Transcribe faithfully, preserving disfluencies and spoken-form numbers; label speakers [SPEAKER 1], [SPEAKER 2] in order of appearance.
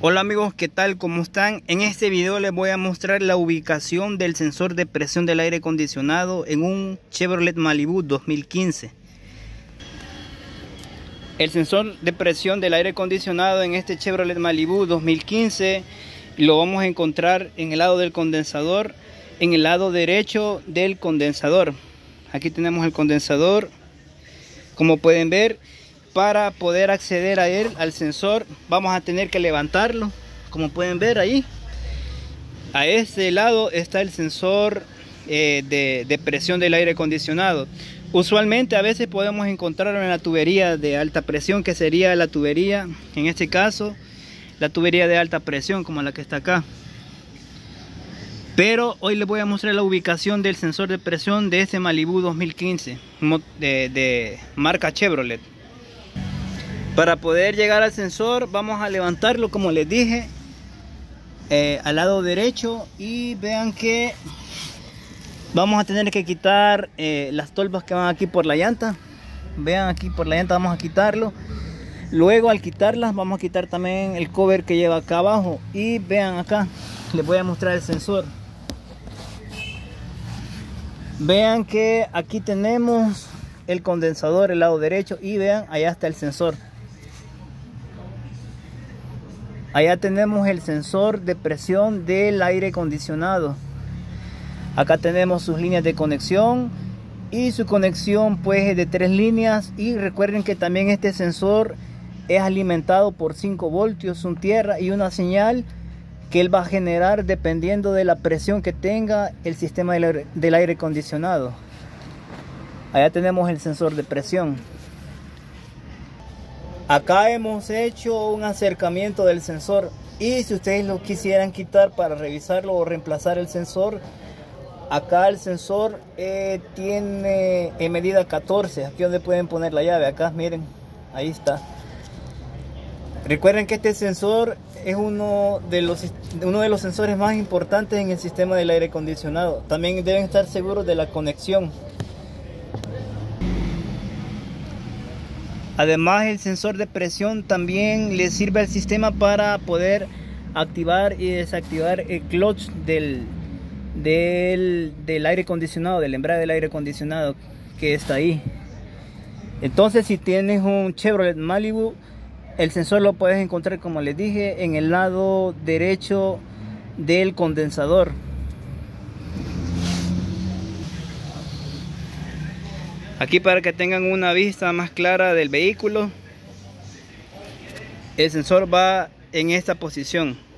[SPEAKER 1] Hola amigos, ¿qué tal? ¿Cómo están? En este video les voy a mostrar la ubicación del sensor de presión del aire acondicionado en un Chevrolet Malibu dos mil quince. El sensor de presión del aire acondicionado en este Chevrolet Malibu dos mil quince lo vamos a encontrar en el lado del condensador, en el lado derecho del condensador. Aquí tenemos el condensador, como pueden ver. Para poder acceder a él, al sensor, vamos a tener que levantarlo, como pueden ver ahí. A este lado está el sensor eh, de, de presión del aire acondicionado. Usualmente a veces podemos encontrarlo en la tubería de alta presión, que sería la tubería, en este caso, la tubería de alta presión, como la que está acá. Pero hoy les voy a mostrar la ubicación del sensor de presión de este Malibu dos mil quince, de, de marca Chevrolet. Para poder llegar al sensor vamos a levantarlo, como les dije, eh, al lado derecho, y vean que vamos a tener que quitar eh, las tolvas que van aquí por la llanta. Vean, aquí por la llanta vamos a quitarlo. Luego, al quitarlas, vamos a quitar también el cover que lleva acá abajo. Y vean acá, les voy a mostrar el sensor. Vean que aquí tenemos el condensador, el lado derecho, y vean, allá está el sensor. Allá tenemos el sensor de presión del aire acondicionado. Acá tenemos sus líneas de conexión, y su conexión pues es de tres líneas. Y recuerden que también este sensor es alimentado por cinco voltios, un tierra y una señal que él va a generar dependiendo de la presión que tenga el sistema del aire, del aire acondicionado. Allá tenemos el sensor de presión. Acá hemos hecho un acercamiento del sensor, y si ustedes lo quisieran quitar para revisarlo o reemplazar el sensor, acá el sensor eh, tiene en medida catorce, aquí donde pueden poner la llave, acá miren, ahí está. Recuerden que este sensor es uno de los, uno de los sensores más importantes en el sistema del aire acondicionado. También deben estar seguros de la conexión. Además, el sensor de presión también le sirve al sistema para poder activar y desactivar el clutch del, del, del aire acondicionado, del embrague del aire acondicionado que está ahí. Entonces, si tienes un Chevrolet Malibu, el sensor lo puedes encontrar, como les dije, en el lado derecho del condensador. Aquí, para que tengan una vista más clara del vehículo, el sensor va en esta posición.